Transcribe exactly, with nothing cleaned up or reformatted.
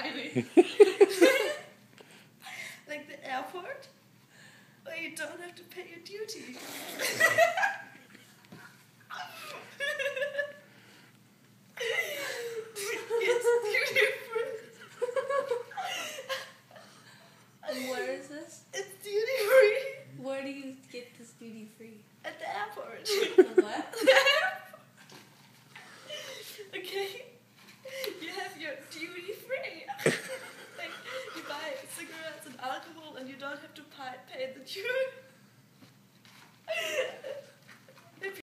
smiling. Like the airport, where you don't have to pay your duty. It's duty free. And where is this? It's duty free Where do you get this duty free? at the airport.